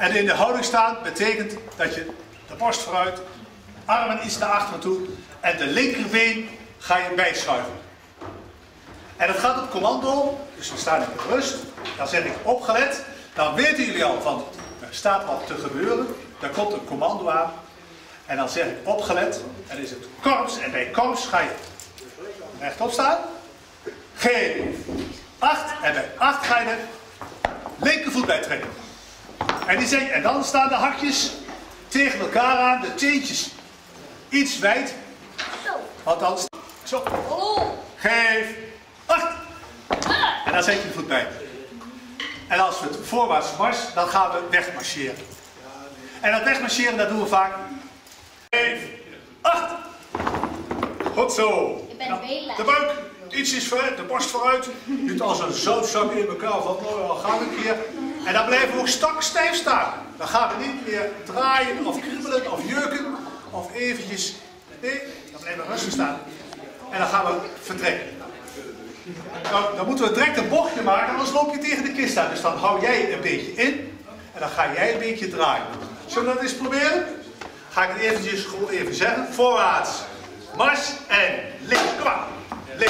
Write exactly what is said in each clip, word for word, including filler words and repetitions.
En in de houding staan betekent dat je de borst vooruit, armen iets naar achteren toe en de linkerbeen ga je bijschuiven. En dat gaat op commando, dus we staan in rust, dan zeg ik opgelet, dan weten jullie al van er staat wat te gebeuren, er komt een commando aan en dan zeg ik opgelet en dan is het korps en bij korps ga je rechtop staan, geef acht en bij acht ga je de linkervoet bij trekken. En, die zeg, en dan staan de hakjes tegen elkaar aan, de teentjes iets wijd, want dan zo, geef acht en dan zet je de voet bij. En als we het voorwaarts mars, dan gaan we wegmarcheren. En dat wegmarcheren, dat doen we vaak. Geef acht. Goed zo. Nou, de buik ietsjes vooruit, de borst vooruit. Niet als een zoutzak in elkaar van, nou, dan gaan we een keer. En dan blijven we ook stak stijf staan. Dan gaan we niet meer draaien of kriebelen of jeuken of eventjes. Nee, dan blijven we rustig staan. En dan gaan we vertrekken. Nou, dan moeten we direct een bochtje maken, anders loop je tegen de kist aan. Dus dan hou jij een beetje in en dan ga jij een beetje draaien. Zullen we dat eens proberen? Ga ik het eventjes gewoon even zeggen. Voorwaarts, mars en links. Kom maar. Links.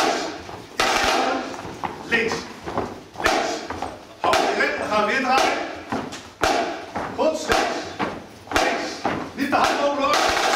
Links. Links. Hou je erin, dan gaan we weer draaien. Goed, links. Links. Niet te hard lopen hoor.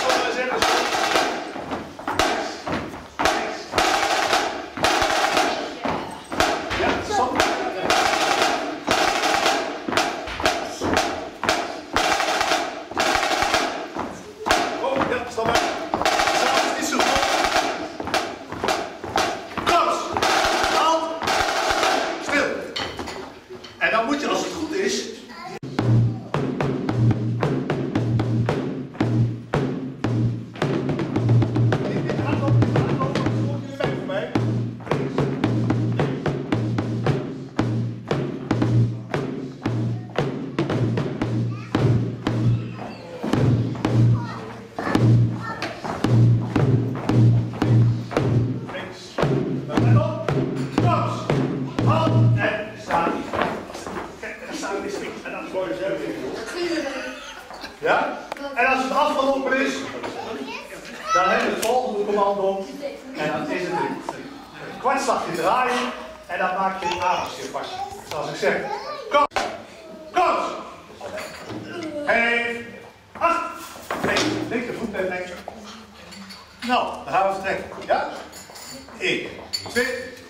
Ja? En als het afgelopen is, dan hebben we het volgende commando. En dan is het een kwartslagje draaien. En dan maak je een avondje vast. Zoals ik zeg. Kom! Kom! Geef! Acht! Links, linkervoet bij links. Nou, dan gaan we vertrekken. Ja? één, twee,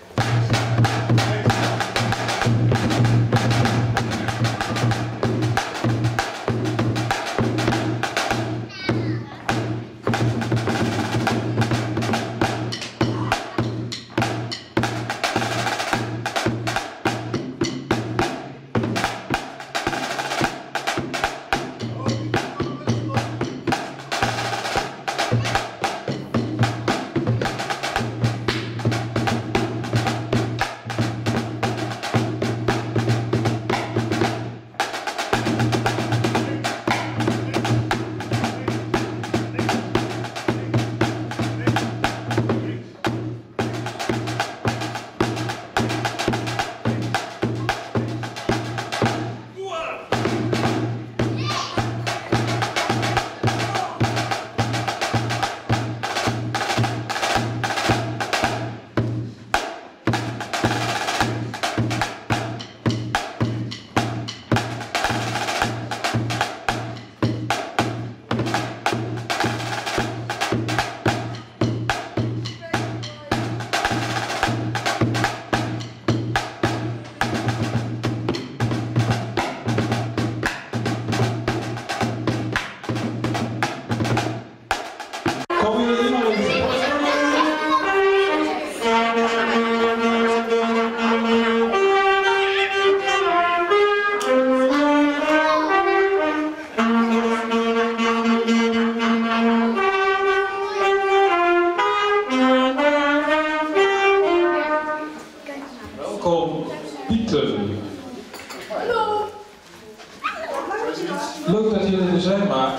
Leuk dat jullie er zijn, maar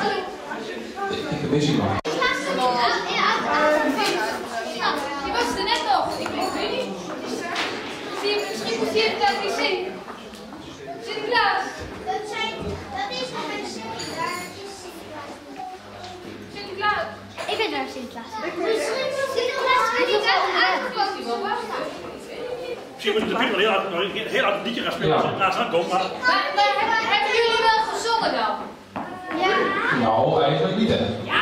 ik mis iemand. Je was er net nog. Ik weet niet. Zie je misschien moet je het niet zien. Sinterklaas. Dat zijn. Sinterklaas. Misschien moet de Piet wel heel hard, heel hard een liedje gaan spelen als je naast aan komt. Maar... Maar, maar hebben, hebben jullie wel gezongen dan? Ja. Nou, eigenlijk niet, hè? Ja.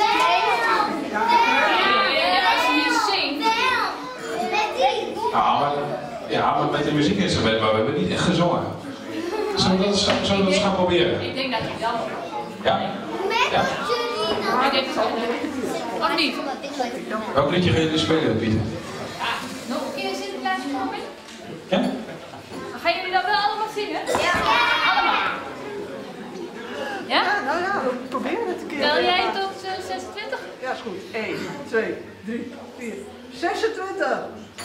Als je niet zingt. Ja, maar, ja, maar met de muziekinstrument, maar we hebben niet echt gezongen. Zullen we dat, zullen we dat eens gaan proberen? Ik denk dat ik dan. Ja? Ja? Ik denk het ook. Of niet? Welk liedje gaan jullie spelen, Pieter? Nog een keer Sinterklaas komen? Ja? Gaan jullie dan wel allemaal zingen? Ja. Allemaal? Ja? Ja, nou ja, we proberen het een keer. Tel jij tot uh, zesentwintig? Ja, is goed. één, twee, drie, vier, zesentwintig.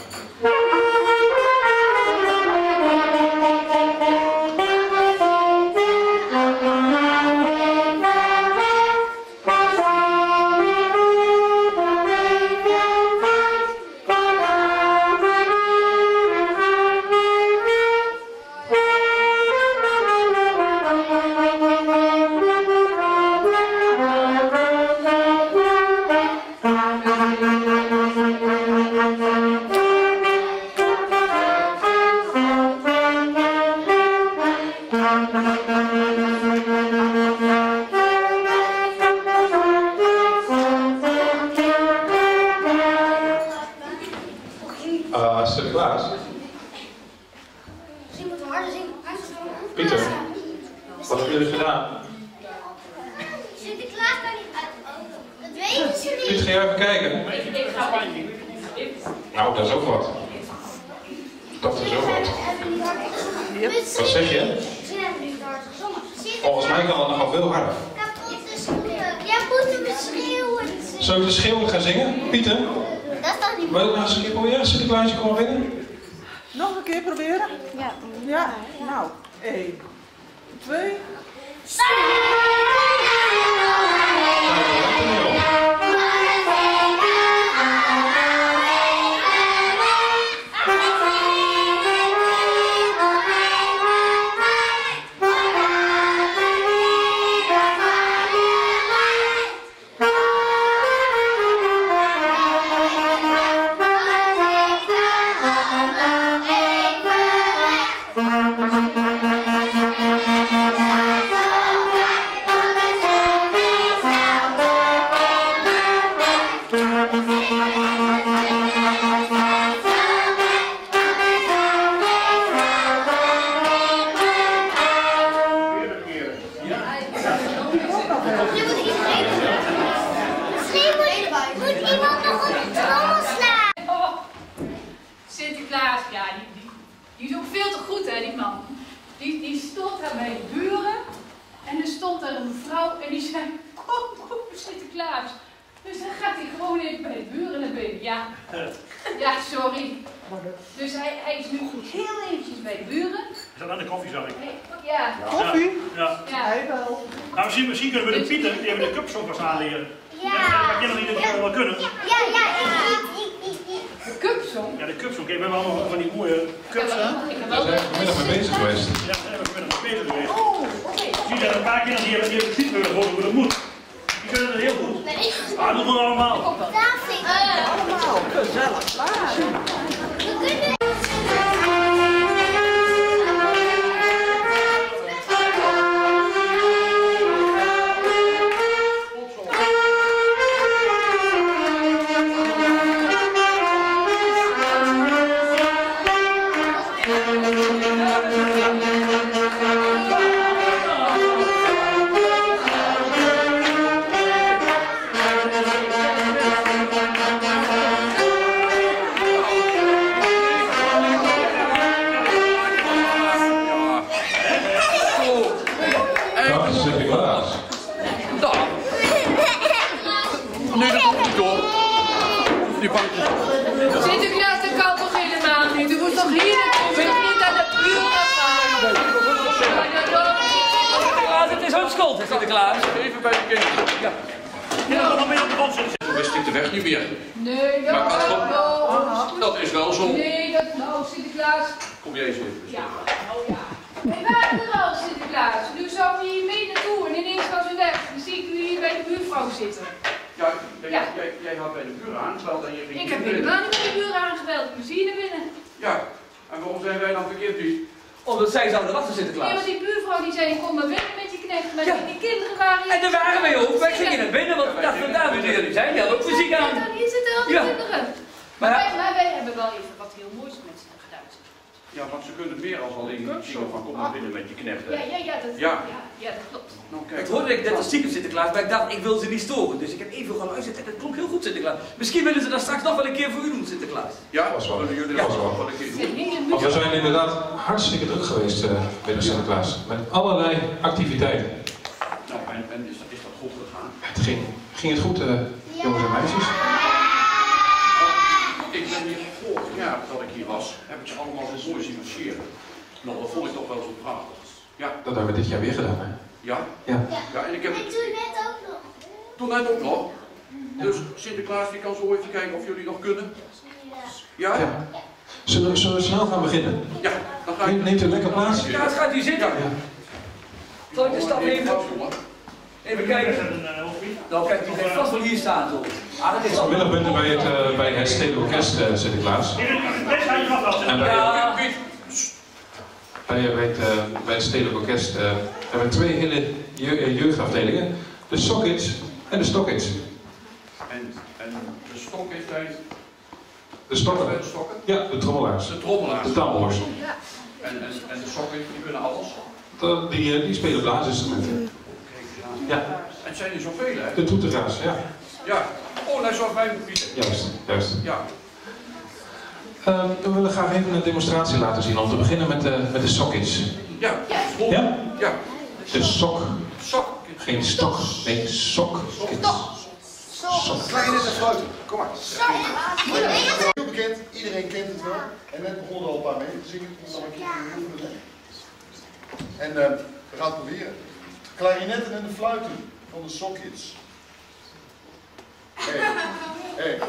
Uh, Sinterklaas? Misschien moeten we harder zingen. Pieter? Wat hebben jullie gedaan? Sinterklaas kan niet uit. Dat weten ze Piet, niet. ga jij even kijken? Ik ga wel. Nou, dat is ook wat. Dat is ook wat. Wat zeg je? Misschien hebben we niet hard gezongen. Volgens mij kan het nogal veel harder. Jij moet hem schreeuwen. Zullen we de schreeuwen gaan zingen? Pieter? Dat is toch niet Wil je het nog eens een keer proberen? Sinterklaasje, kom maar binnen. Nog een keer proberen? Ja. Ja, nou. één, twee. Sinterklaas, ja, die, die, die is ook veel te goed, hè, die man. Die, die stond daar bij de buren en er stond daar een mevrouw en die zei, kom, kom, Sinterklaas. Dus dan gaat hij gewoon even bij de buren naar binnen. Ja, ja, sorry. Dus hij, hij is nu heel eventjes bij de buren. Is dat aan de koffie, zag ik? Ja. Koffie? Ja. Ja. Hij wel. Nou, misschien, misschien kunnen we de Pieter even de cupsong gaan aanleren. Ja. Ja, kinderen die dat wel kunnen. Ja, ja, ik, ik, ik, ik. De cupsong. Ja, de cupsong. Kijk, we hebben allemaal van die mooie cups, hè? Ik heb Daar wel zijn we vanmiddag mee bezig geweest. Ja, daar hebben we vanmiddag mee bezig geweest. Oh, oké. Zie je, een paar kinderen die hebben, die hebben precies gehoord hoe dat moet. Die kunnen het heel goed. Ah, doen we allemaal. Daar vind ik. Allemaal gezellig. We kunnen. Dag Sinterklaas. Nee, dat komt niet door. Die bankjes. Sinterklaas, dat kan toch helemaal niet? U moet toch hier naartoe, niet aan de buren gaan? Sinterklaas, het is hun schuld, Sinterklaas. Even bij de kinderen. Ja. Ja, dan ben je op de grond zitten. Toen wist ik de weg niet meer. Nee, dat Maar is pas op. wel. Dat is wel zo. Nee, dat nou, Sinterklaas. Kom jij eens even. Ja, oh ja. Wij waren er al, Sinterklaas. Nu zou u hier mee naartoe en ineens was u weg. Dan zie ik u hier bij de buurvrouw zitten. Ja, Jij, Ja. jij, jij had bij de buren aangebeld en je ging Ik heb binnen. helemaal niet met de buren aangebeld, ik zie je binnen. Ja, en waarom zijn wij dan verkeerd niet? Omdat zij zouden wachten Nee, Sinterklaas. want die buurvrouw die zei, kom maar binnen met je knecht, maar Ja. die, die kinderen waren hier. En daar waren wij ook. Wij gingen naar binnen, want we dachten, daar moeten jullie zijn. Die hadden ook muziek aan. Ja, hier zitten al die Ja. kinderen. Maar, Maar ja. wij, maar wij hebben wel even wat heel moois met ze gedaan. Ja, want ze kunnen meer als alleen zingen van kom maar binnen met je knechten. Ja, ja, ja, dat, Ja. ja. ja, dat klopt. Nou, Ik kijk. hoorde ik net als stiekem Sinterklaas, maar ik dacht, ik wil ze niet storen. Dus ik heb even geluisterd en het klonk heel goed Sinterklaas. Misschien willen ze dat straks nog wel een keer voor u doen, Sinterklaas. Ja, was wel. willen jullie Ja, dat was wel. wel een keer Het is doen? een hele Want we muziek. zijn inderdaad hartstikke druk geweest uh, bij de Sinterklaas. Met allerlei activiteiten. Nou, en, en is, dat, is dat goed gegaan? Het ging, ging het goed, uh, jongens en meisjes? Ik ben hier vorig jaar dat ik hier was, heb ik ze allemaal zo mooi zien marcheren. Nou, dat vond ik toch wel zo prachtig. Ja, Dat hebben we dit jaar weer gedaan, hè? ja, Ja. ja, en ik heb En toen net ook nog. toen net ook nog. Dus Sinterklaas die kan zo even kijken of jullie nog kunnen. Ja? Ja, Ja. Zullen, we- zullen we snel gaan beginnen? dan ga ik... Neemt, neemt u lekker plaats? Ja, het gaat u zitten. Ja. Zal ik de stap even? Even kijken. Nou, kijk, die blijft vast wel hier staan, toch? Ah, dat is al. Vanmiddag ben ik bij het, uh, bij het Stedelijk Orkest uh, Sinterklaas. En bij, Ja. bij, bij, het, uh, bij het Stedelijk Orkest uh, hebben we twee hele je uh, jeugdafdelingen. De Sockits en de Stockits. En, en de stok is bij De stokken. de stokken. Ja, de trommelaars. De trommelaars. De tamboers. En, en, en de sokken, die kunnen alles. De- Die, uh, die spelen blaasinstrumenten. Ja, En het zijn er zoveel, hè? de toeteraars, ja. Ja. Oh, nou zou wij moeten. Juist, juist. Ja. Uh, we willen graag even een demonstratie laten zien. Om te beginnen met de, met de Sockits. Ja. Ja. Ja? Ja. De sok. Sok. Geen stok, nee, sok. Sok. Klarinet en fluiten, kom maar. Heel bekend, iedereen kent het wel. En net begonnen al een paar mee te zingen. Dus dan een keer oefenen. En uh, we gaan het proberen. Klarinetten en de fluiten van de Sockits. Hé, hé.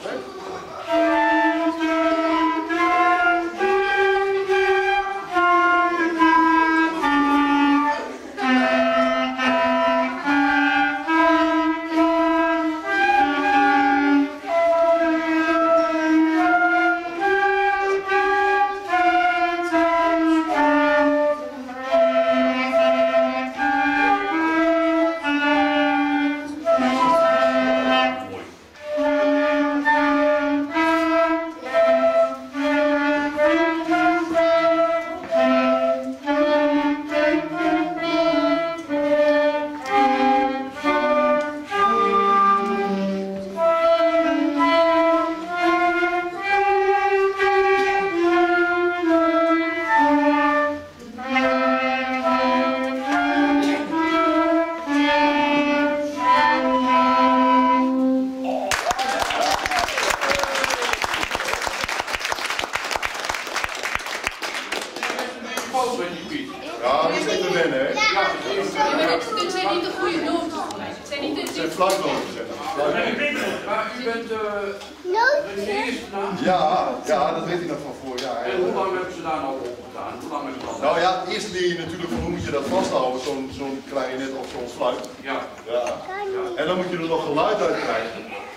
Ja, dat is niet te wennen, hè? Ja, maar dit, dit zijn niet de goede noten voor mij. Het zijn niet de... Het zijn fluitnoten, zeg maar. Maar u bent uh, de eerste naam. Ja, ja, dat weet ik nog van vorig jaar. En hoe lang hebben ze daar nou op gedaan? Hoe lang hebben ze dat? Nou ja, eerst leer je natuurlijk van hoe moet je dat vasthouden, zo'n zo'n klarinet of zo'n fluit. Ja. Ja. En dan moet je er nog geluid uit krijgen.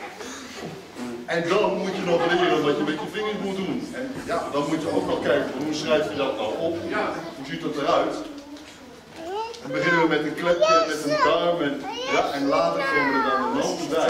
En dan moet je nog leren wat je met je vingers moet doen. En ja, dan moet je ook nog kijken, hoe schrijf je dat nou op? Ja. Hoe ziet dat eruit? Dan beginnen we met een klepje en met een duim en, ja, en later komen er dan de noten bij.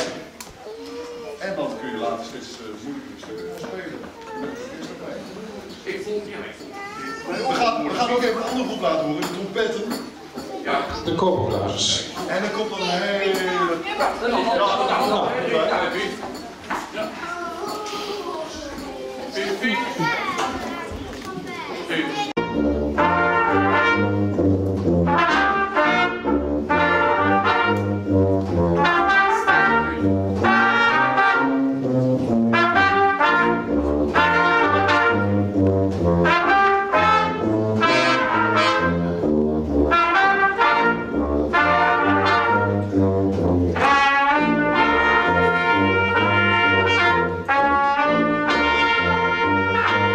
En dan kun je later steeds uh, moeilijkere stukken gaan spelen. Met het orkest erbij. Ik voel, ja, ik voel. We gaan, we gaan ook even een andere groep laten horen, de trompetten. Ja. De kogelblazers. En dan komt er een hele... Ja, dat is Ja, al. ja, ja. Ja, Piet. Ja. Piet, Piet. Piet. Thank you.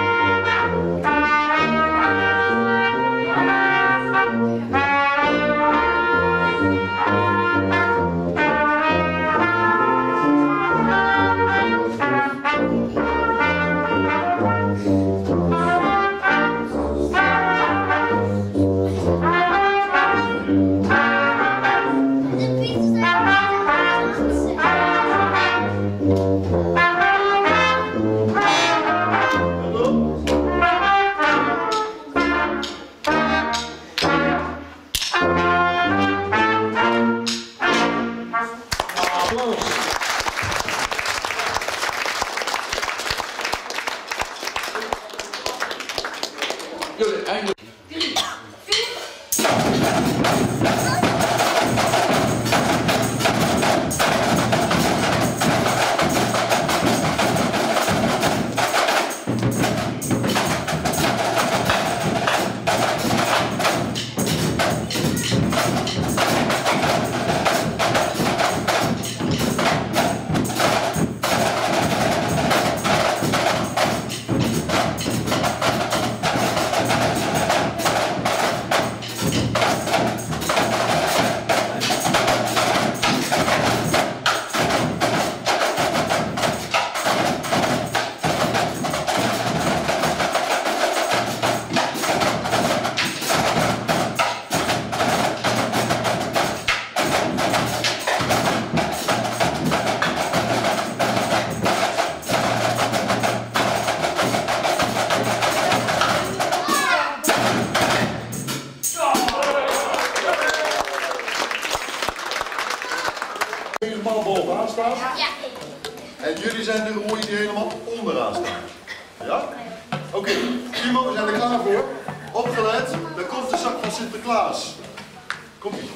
helemaal bovenaan staan. Ja. En jullie zijn de rooien die helemaal onderaan staan. Ja? Oké, okay. Timo, we zijn er klaar voor. Opgelet, daar komt de zak van Sinterklaas. Kom hier.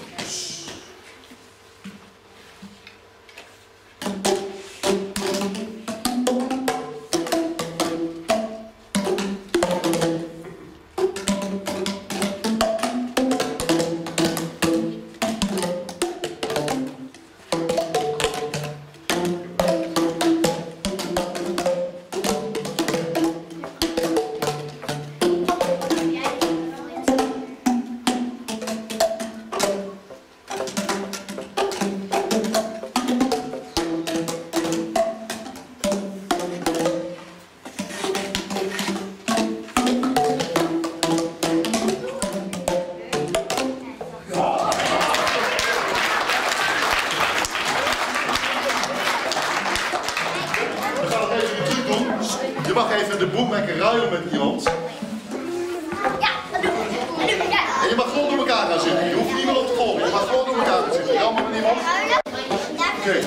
Je mag even de boekmaker ruilen met iemand. Ja, dat doe ik. Dat doe ik, ja. En je mag gewoon door elkaar gaan zitten. Je hoeft niemand op te volgen. Je mag gewoon door elkaar gaan zitten. Jammer met iemand. Oké. Okay.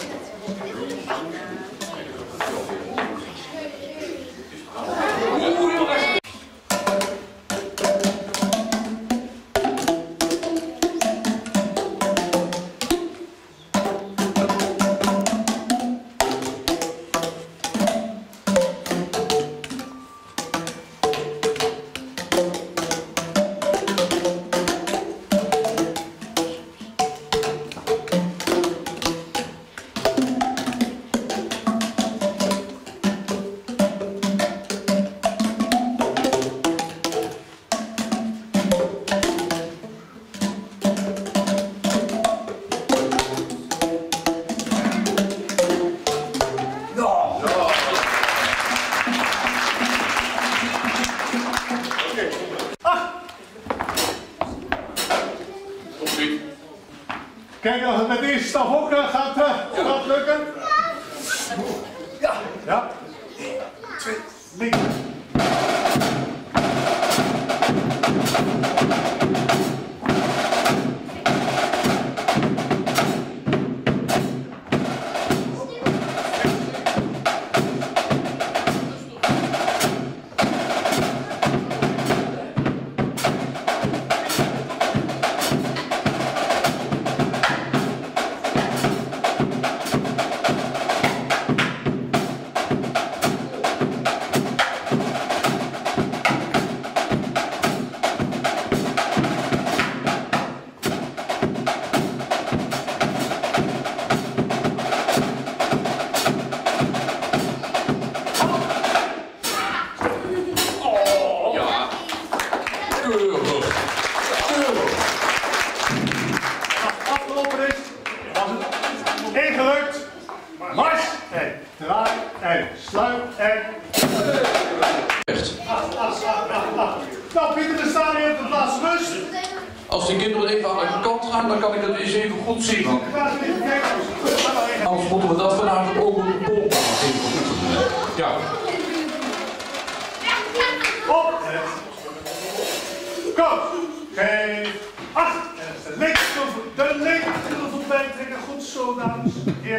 Kijk of het met deze staf ook uh, gaat, uh, gaat lukken. Ja. Ja. Twee. Links. Afgelopen is, was het ingelukt. Mars en draai en sluit en... Echt. Nou Pieter, we staan hier op de plaats rust. Als die kinderen even aan de kant gaan, dan kan ik het eens even goed zien. Want anders moeten we dat vanavond ook op de polbaan even goed doen. Ja. Op en kom. Geef acht. En de linkervoet, de linkervoet bijtrekken. Goed zo, dames. Hier.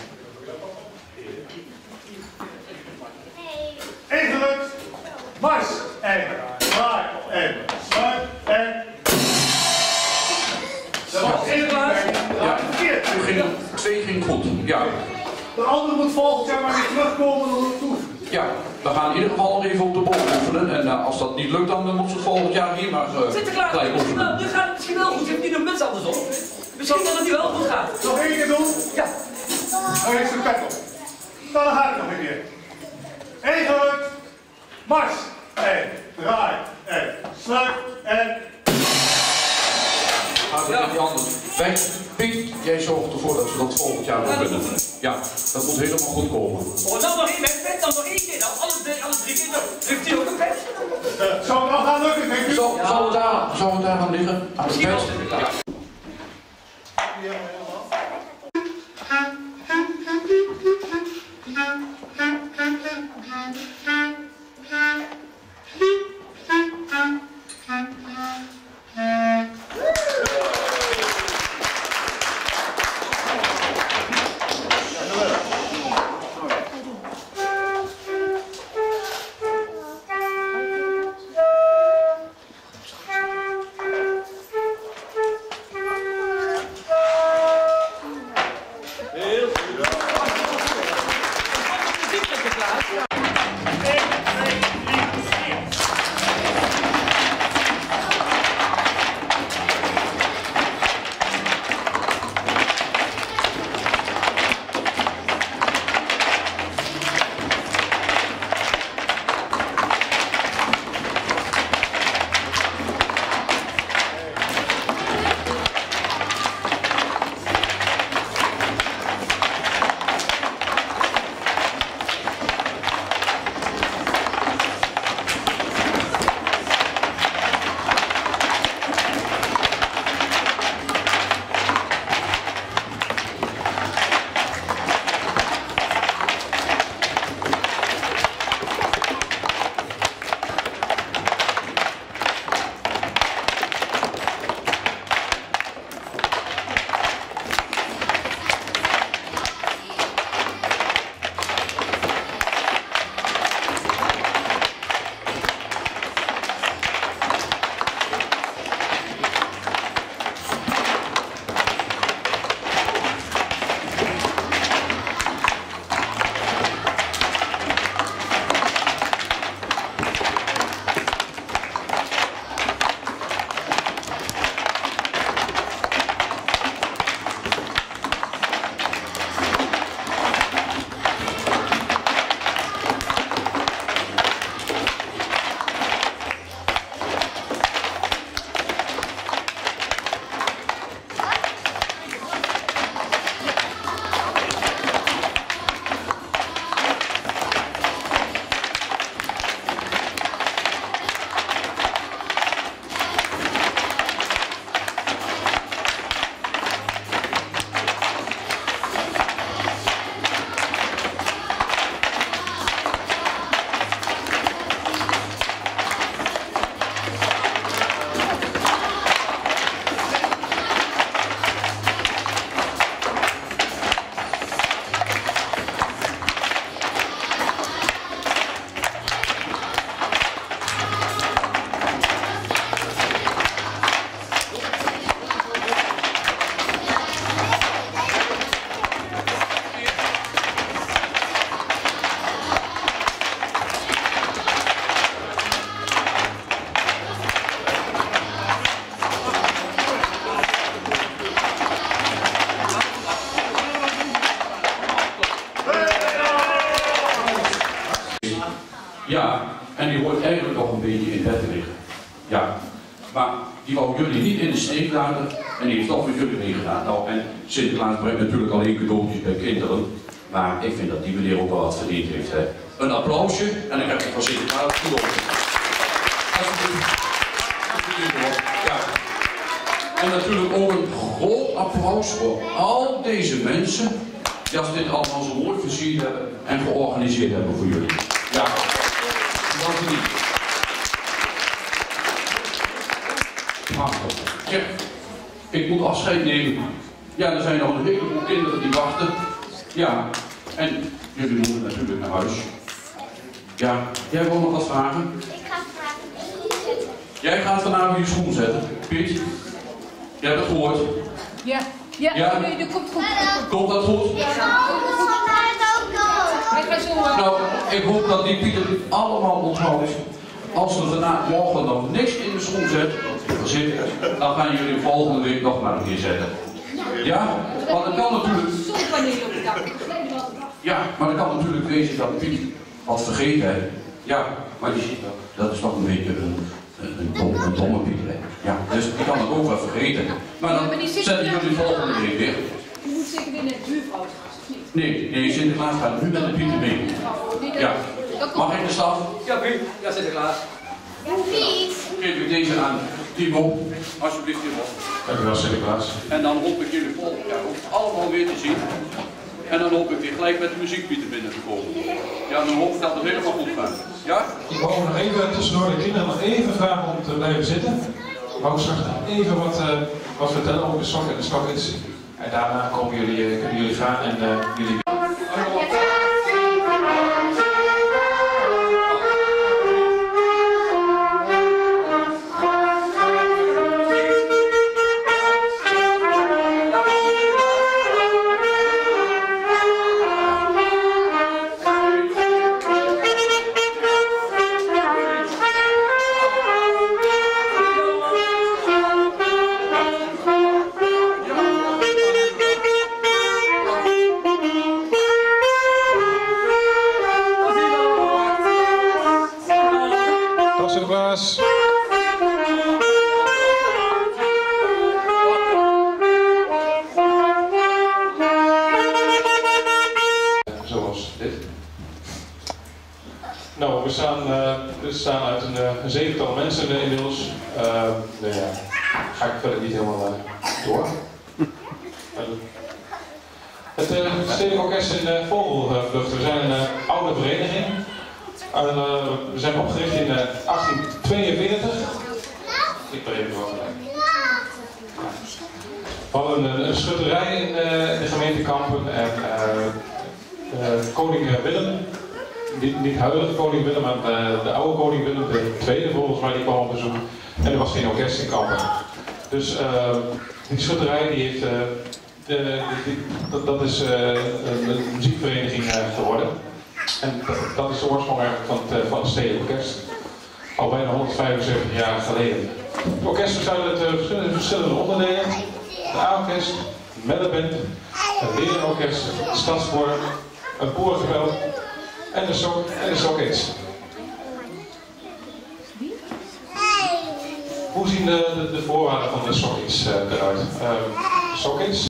Ingelukt. Mars en draai en sluit en... Dat was één plaats. Ja, toen ging twee ging goed. Ja. De andere moet volgend jaar maar weer terugkomen om het toe. Ja, we gaan in ieder geval nog even op de bol oefenen. En uh, als dat niet lukt, dan moeten ze volgend jaar hier maar uh, Sinterklaas, gelijk oefenen. nu gaat het misschien wel goed. Je hebt niet een muts andersom. Misschien dat het nu wel goed gaat. Nog één keer doen? Ja. Nou, heeft zijn pet op. Dan ga ik nog een keer. Ingelukt. Mars. En draai. En sluit. En... Ja, die andere. Wij, Piet, jij zorgt ervoor dat we dat volgend jaar nog kunnen. Ja, dat moet helemaal goed komen. Oh, dan nog één pet, dan nog één keer. Dan alles, alles drie keer. Heeft hij ook een pet? Uh, zou het nog gaan lukken, denk u? Zou, ja. zou, het daar, zou het daar gaan liggen? Aan Misschien wel. Ja. Ja, en die hoort eigenlijk nog een beetje in bed te liggen. Ja, maar die wou jullie niet in de steek laten en die heeft toch met jullie meegedaan. Nou, en Sinterklaas brengt natuurlijk alleen cadeautjes bij kinderen, maar ik vind dat die meneer ook wel wat verdiend heeft. Hè. Een applausje en ik heb het van Sinterklaas gelopen. Ja. En natuurlijk ook een groot applaus voor al deze mensen die als dit allemaal zo mooi versierd hebben en georganiseerd hebben voor jullie. Ja, dank u niet. Ja, ik moet afscheid nemen. Ja, er zijn nog een heleboel kinderen die wachten. Ja, en jullie moeten natuurlijk naar huis. Ja, jij wil nog wat vragen? Ik ga vragen. Jij gaat vanavond je schoen zetten, Piet. Jij hebt het gehoord. Ja, ja, Ja. nee, dat komt goed. Komt dat goed? Ik ga ook nog naar het auto. Ik ga zo. Nou, ik hoop dat die Pieter allemaal onthoudt. Als we vandaag morgen nog niks in de schoen zetten, dan gaan jullie volgende week nog maar een keer zetten. Ja, want het kan natuurlijk. Zonnepanelen op het dak. Dat gleden wel op het dak. Ja, maar het kan natuurlijk wezen dat Piet wat vergeten heeft. Ja, maar je ziet dat, dat is toch een beetje een, een, een, dom, een domme Piet. Hè? Ja, dus die kan het ook wel vergeten. Maar dan zetten jullie volgende week weer. Je moet zeker weer naar de buurvrouw, of niet? Nee, nee, Sinterklaas gaat nu met de Pieter mee. Ja. Mag ik de staf? Ja, Piet. Ja, Sinterklaas. Ja, Piet. Geef ik deze aan Timo. Alsjeblieft, Timo. Dank u wel, Sinterklaas. En dan hoop ik jullie volgend jaar ook allemaal weer te zien. En dan hoop ik weer gelijk met de muziekpieter binnen te komen. Ja, dan hoop ik dat het helemaal goed gaat. Ja? Ik wou nog even tussendoor de kinderen nog even vragen om te blijven zitten. Ik wou straks even wat, uh, wat vertellen over de sok en de stokjes. En daarna komen jullie, uh, kunnen jullie gaan en uh, jullie... Sinterklaas. Zoals dit. Nou, we staan, uh, we staan uit een, uh, een zevental mensen uh, inmiddels. Uh, nou ja, ga ik verder niet helemaal uh, door. Het uh, Stedelijk Orkest in uh, Vogelvlucht. We zijn een uh, oude vereniging. Uh, we zijn opgericht in uh, achttien tweeënveertig. Ik ben even wat. We hadden een, een schutterij in, uh, in de gemeente Kampen en uh, uh, koning Willem, niet, niet huidige koning Willem, maar de, de oude koning Willem, de tweede volgens mij, die kwam op bezoek. En er was geen orkest in Kampen. Dus uh, die schutterij die heeft, uh, de, die, dat, dat is uh, een, een muziekvereniging uh, geworden. En dat, dat is de oorsprong eigenlijk van het, van het Stedelijk Orkest. Al bijna honderdvijfenzeventig jaar geleden. Het orkest bestaat uit uh, verschillende, verschillende onderdelen. De A-orkest, een melleband, een leerorkest, een stadskoor, een boerengebel en de sok en de sockets. Hoe zien de, de, de voorwaarden van de sockets uh, eruit? Uh, sockets